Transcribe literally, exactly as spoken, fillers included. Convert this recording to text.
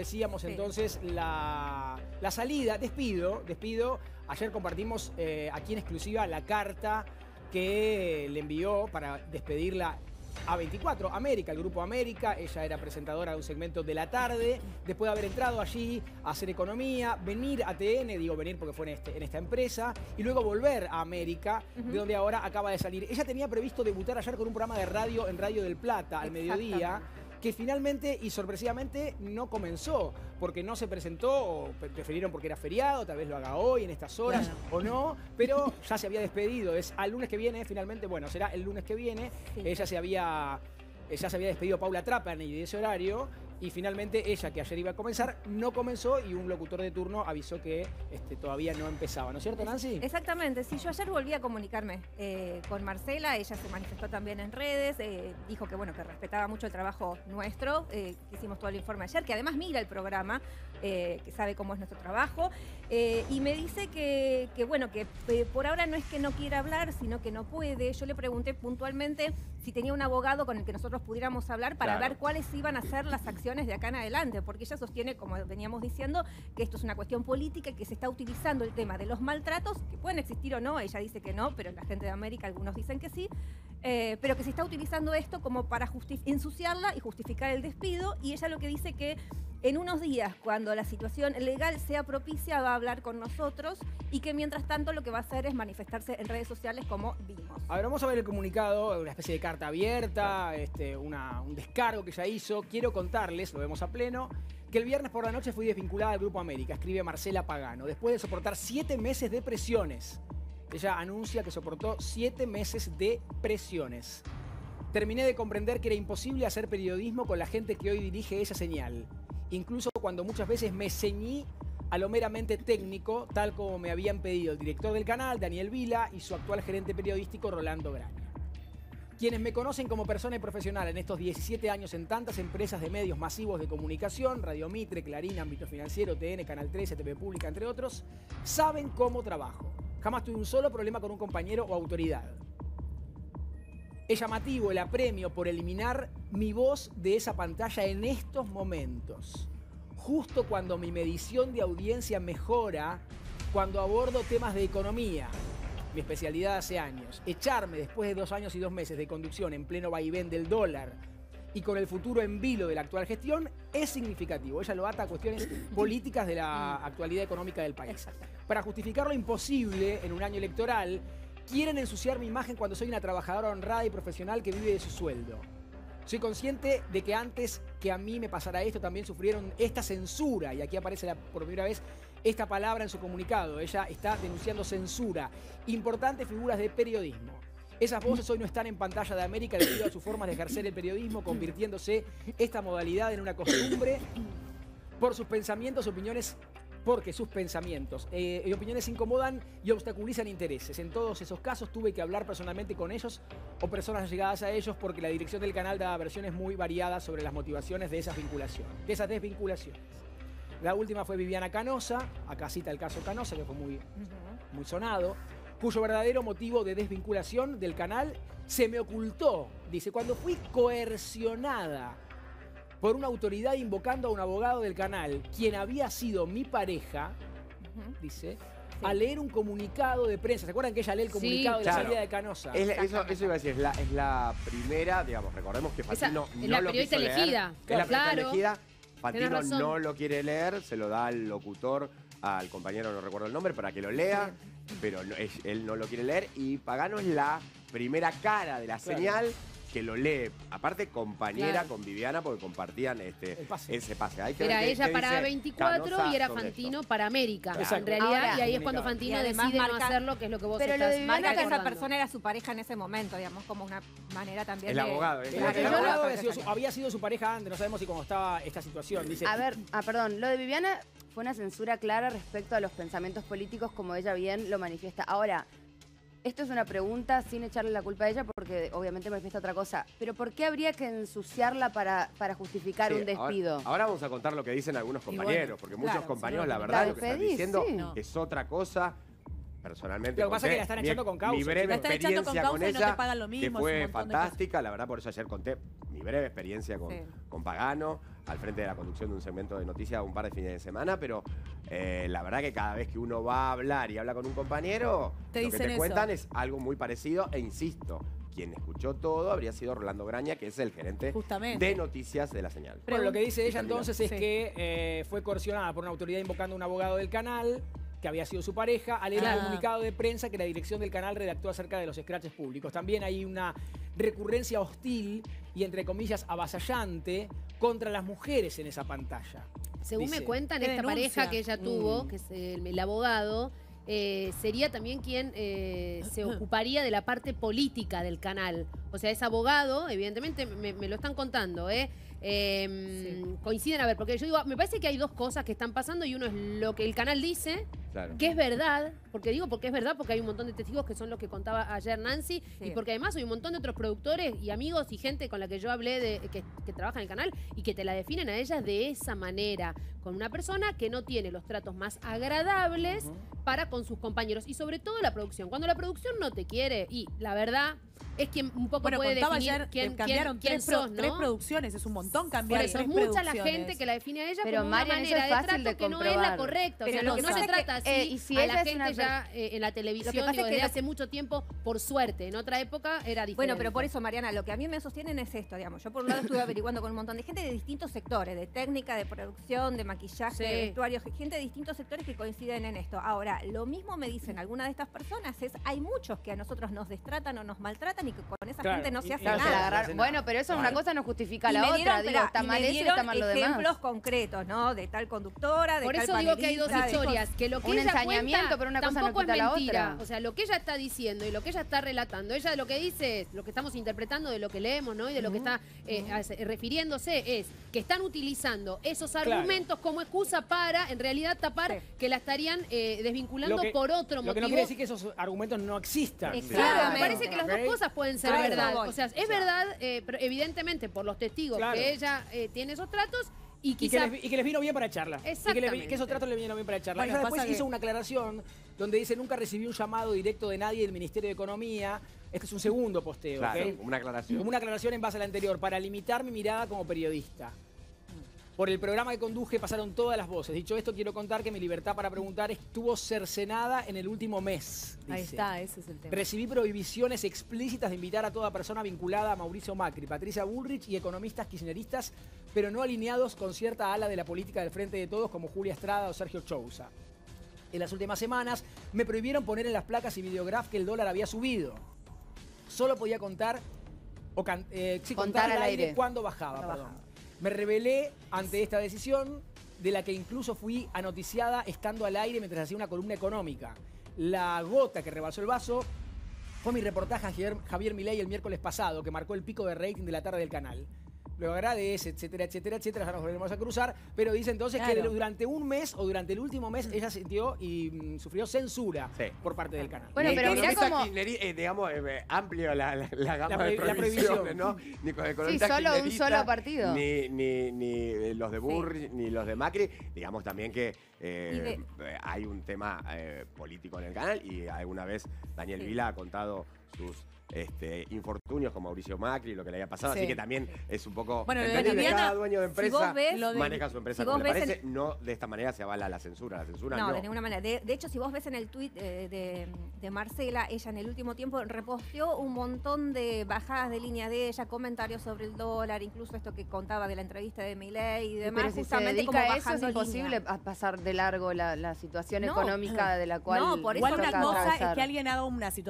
decíamos Sí. entonces la, la salida, despido, despido. Ayer compartimos eh, aquí en exclusiva la carta que le envió para despedirla a veinticuatro, América, el Grupo América. Ella era presentadora de un segmento de la tarde, después de haber entrado allí a hacer economía, venir a T N, digo venir porque fue en, este, en esta empresa, y luego volver a América, uh-huh. de donde ahora acaba de salir. Ella tenía previsto debutar ayer con un programa de radio en Radio del Plata, al mediodía, que finalmente y sorpresivamente no comenzó, porque no se presentó, o prefirieron porque era feriado, tal vez lo haga hoy, en estas horas, claro. o no, pero ya se había despedido. Es al lunes que viene, finalmente, bueno, será el lunes que viene. Sí. Ella se había, ella se había despedido Paula Trapani de ese horario, y finalmente ella, que ayer iba a comenzar, no comenzó, y un locutor de turno avisó que este, todavía no empezaba, ¿no es cierto, Nancy? Exactamente, sí, yo ayer volví a comunicarme eh, con Marcela, ella se manifestó también en redes, eh, dijo que bueno, que respetaba mucho el trabajo nuestro, eh, que hicimos todo el informe ayer, que además mira el programa, eh, que sabe cómo es nuestro trabajo, eh, y me dice que, que bueno, que eh, por ahora no es que no quiera hablar, sino que no puede. Yo le pregunté puntualmente si tenía un abogado con el que nosotros pudiéramos hablar para claro. ver cuáles iban a ser las acciones de acá en adelante, porque ella sostiene, como veníamos diciendo, que esto es una cuestión política y que se está utilizando el tema de los maltratos, que pueden existir o no, ella dice que no, pero la gente de América, algunos dicen que sí, eh, pero que se está utilizando esto como para ensuciarla y justificar el despido, y ella lo que dice que en unos días, cuando la situación legal sea propicia, va a hablar con nosotros, y que mientras tanto lo que va a hacer es manifestarse en redes sociales como vimos. A ver, vamos a ver el comunicado, una especie de carta abierta, este, una, un descargo que ella hizo. Quiero contarles, lo vemos a pleno, que el viernes por la noche fui desvinculada del Grupo América, escribe Marcela Pagano, después de soportar siete meses de presiones. Ella anuncia que soportó siete meses de presiones. Terminé de comprender que era imposible hacer periodismo con la gente que hoy dirige esa señal. Incluso cuando muchas veces me ceñí a lo meramente técnico, tal como me habían pedido el director del canal, Daniel Vila, y su actual gerente periodístico, Rolando Graña. Quienes me conocen como persona y profesional en estos diecisiete años en tantas empresas de medios masivos de comunicación, Radio Mitre, Clarín, Ámbito Financiero, T N, Canal trece, T V Pública, entre otros, saben cómo trabajo. Jamás tuve un solo problema con un compañero o autoridad. Es llamativo el apremio por eliminar mi voz de esa pantalla en estos momentos. Justo cuando mi medición de audiencia mejora, cuando abordo temas de economía, mi especialidad hace años. Echarme después de dos años y dos meses de conducción en pleno vaivén del dólar y con el futuro en vilo de la actual gestión es significativo. Ella lo ata a cuestiones políticas de la actualidad económica del país. Para justificar lo imposible en un año electoral, quieren ensuciar mi imagen cuando soy una trabajadora honrada y profesional que vive de su sueldo. Soy consciente de que antes que a mí me pasara esto, también sufrieron esta censura, y aquí aparece la, por primera vez esta palabra en su comunicado. Ella está denunciando censura. Importantes figuras de periodismo. Esas voces hoy no están en pantalla de América debido a sus formas de ejercer el periodismo, convirtiéndose esta modalidad en una costumbre por sus pensamientos, opiniones, porque sus pensamientos eh, y opiniones incomodan y obstaculizan intereses. En todos esos casos tuve que hablar personalmente con ellos o personas allegadas a ellos, porque la dirección del canal daba versiones muy variadas sobre las motivaciones de esas vinculaciones, de esas desvinculaciones. La última fue Viviana Canosa, acá cita el caso Canosa, que fue muy, muy sonado, cuyo verdadero motivo de desvinculación del canal se me ocultó, dice, cuando fui coercionada por una autoridad invocando a un abogado del canal, quien había sido mi pareja, uh-huh. dice, sí. a leer un comunicado de prensa. ¿Se acuerdan que ella lee el comunicado sí, de la claro. salida de Canosa? Es la, eso, eso iba a decir, es la, es la primera, digamos, recordemos que Fantino Esa, no la lo quiso elegida. leer. Claro. Es la claro. elegida. Fantino no lo quiere leer, se lo da al locutor, al compañero, no recuerdo el nombre, para que lo lea, sí. pero no, es, él no lo quiere leer, y Pagano es la primera cara de la claro. señal que lo lee, aparte compañera claro. con Viviana, porque compartían este, pase. ese pase. Hay que era ver ella qué para dice veinticuatro Canosa y era Fantino esto. para América, claro. en realidad, Ahora, y ahí es cuando Fantino decide marca, no hacerlo, que es lo que vos pero estás lo de Viviana, que recordando. esa persona era su pareja en ese momento, digamos, como una manera también el de... abogado, El, el, el, el, el abogado. abogado había sido, su, había sido su pareja antes, no sabemos si cómo estaba esta situación. Dice, a ver, ah, perdón, lo de Viviana fue una censura clara respecto a los pensamientos políticos, como ella bien lo manifiesta. Ahora, esto es una pregunta sin echarle la culpa a ella, porque obviamente manifiesta otra cosa. Pero ¿por qué habría que ensuciarla para, para justificar sí, un despido? Ahora, ahora vamos a contar lo que dicen algunos compañeros, bueno, porque muchos claro, compañeros, sí, la verdad, la lo que están despedís, diciendo sí. es otra cosa. personalmente Lo que pasa es conté que la están mi- echando con causa. Mi La breve están echando con experiencia causa con y no te ella, pagan lo mismo, que es un fue montón de fantástica. La verdad, por eso ayer conté mi breve experiencia con, Sí. con Pagano, al frente de la conducción de un segmento de noticias un par de fines de semana, pero eh, la verdad que cada vez que uno va a hablar y habla con un compañero, Te lo que dicen te eso. cuentan es algo muy parecido, e insisto, quien escuchó todo habría sido Rolando Graña, que es el gerente Justamente. de noticias de la señal. Pero lo que dice ella Termina. entonces es Sí. que eh, fue coercionada por una autoridad invocando a un abogado del canal, que había sido su pareja, al leer Ah. un comunicado de prensa que la dirección del canal redactó acerca de los scratches públicos. También hay una recurrencia hostil y, entre comillas, avasallante contra las mujeres en esa pantalla. Según Dice, me cuentan, ¿qué esta denuncia? pareja que ella tuvo, Mm. que es el, el abogado, eh, sería también quien eh, se ocuparía de la parte política del canal. O sea, es abogado, evidentemente me, me lo están contando, ¿eh? Eh, Sí. Coinciden, a ver, porque yo digo, me parece que hay dos cosas que están pasando y uno es lo que el canal dice, Claro. que es verdad, porque digo porque es verdad, porque hay un montón de testigos que son los que contaba ayer Nancy, Sí. y porque además hay un montón de otros productores y amigos y gente con la que yo hablé de que, que trabaja en el canal y que te la definen a ellas de esa manera, con una persona que no tiene los tratos más agradables para con sus compañeros y sobre todo la producción. Cuando la producción no te quiere, y la verdad es quien un poco Bueno, puede contaba definir ayer quién, que cambiaron quién, tres, quién pro- sos, tres ¿no? producciones, es un montón Por cambiar eso es tres mucha la producciones. gente que la define a ella Pero, como Marian, una eso es manera de fácil trato de que no es la comprobar. correcta. O Pero sea, lo no, que no pasa se es trata que, así eh, y si a ella la es una gente per- ya eh, en la televisión, pasa digo, es que desde lo- hace mucho tiempo, por suerte. En otra época era diferente. Bueno, pero por eso, Mariana, lo que a mí me sostienen es esto, digamos. Yo por un lado estuve averiguando con un montón de gente de distintos sectores, de técnica, de producción, de maquillaje, Sí. de vestuario, gente de distintos sectores que coinciden en esto. Ahora, lo mismo me dicen algunas de estas personas, es hay muchos que a nosotros nos destratan o nos maltratan y que con esa Claro, gente no y- se hace y Claro, se la nada. agarraron. hacen Bueno, nada. pero eso Claro. una cosa no justifica Y la me otra. dieron, Digo, esperá, está y mal me eso y dieron está mal lo ejemplos demás. concretos, ¿no? De tal conductora, de Por tal eso digo que hay dos panelista, de historias, que lo que Un ella ensañamiento, cuenta pero una cosa no tampoco quita es la mentira. otra. O sea, lo que ella está diciendo y lo que ella está relatando, ella lo que dice es, lo que estamos interpretando de lo que leemos, ¿no? Y de lo que está eh, hace- refiriéndose es que están utilizando esos Claro. argumentos como excusa para, en realidad, tapar Sí. que la estarían eh, desvinculando Lo que- por otro Lo motivo. que no quiere decir que esos argumentos no existan. Exactamente. Claro, me parece que las dos ¿Ok? cosas pueden ser Claro, verdad. voy. O sea, es Claro. verdad, eh, pero evidentemente por los testigos Claro. que ella eh, tiene esos tratos y Y que, quizá... les, y que les vino bien para echarla. Y que, les- Exactamente. que esos tratos le vinieron bien para echarla. Bueno, Ella después pasa que- hizo una aclaración donde dice nunca recibí un llamado directo de nadie del Ministerio de Economía. Este es un segundo posteo. Claro, ¿ok? una aclaración. Como una aclaración en base a la anterior, para limitar mi mirada como periodista. Por el programa que conduje pasaron todas las voces. Dicho esto, quiero contar que mi libertad para preguntar estuvo cercenada en el último mes. Ahí dice. está, ese es el tema. Recibí prohibiciones explícitas de invitar a toda persona vinculada a Mauricio Macri, Patricia Bullrich y economistas kirchneristas, pero no alineados con cierta ala de la política del Frente de Todos como Julia Estrada o Sergio Chousa. En las últimas semanas me prohibieron poner en las placas y videograf que el dólar había subido. Solo podía contar o can- eh, sí, Contar contar al al aire aire. cuando bajaba. Cuando perdón. bajaba. Me rebelé ante esta decisión, de la que incluso fui anoticiada estando al aire mientras hacía una columna económica. La gota que rebalsó el vaso fue mi reportaje a Javier, Javier Milei el miércoles pasado, que marcó el pico de rating de la tarde del canal. Lo agradece, etcétera, etcétera, etcétera. Ya nos volveremos a cruzar. Pero dice entonces que Claro. durante un mes o durante el último mes ella sintió y mm, sufrió censura Sí. por parte del canal. Bueno, Ni pero mirá economista cómo- kirchnerí- eh, digamos, eh, amplio la, la, la gama La de prohi- la prohibiciones, prohibición. ¿no? Ni con economistas solo un kirchneristas, solo partido. Ni, ni, ni eh, los de Burri, ni los de Macri. Digamos también que eh, Y de- eh, hay un tema eh, político en el canal y alguna vez Daniel Sí. Vila ha contado sus este, infortunios con Mauricio Macri, lo que le había pasado, Sí. así que también es un poco Bueno, lo de entendible. Viviana, Cada dueño de si empresa vos ves- Lo de- maneja su empresa si como vos le ves parece. No de esta manera se avala la censura. La censura no. No, de ninguna manera. De, de hecho, si vos ves en el tuit eh, de, de Marcela, ella en el último tiempo reposteó un montón de bajadas de línea de ella, comentarios sobre el dólar, incluso esto que contaba de la entrevista de Milei y demás, Pero si se justamente como dedica a eso, es bajando imposible línea. a pasar de largo la, la situación No. económica de la cual No, por eso Igual le una toca cosa es atravesar. que alguien haga una situación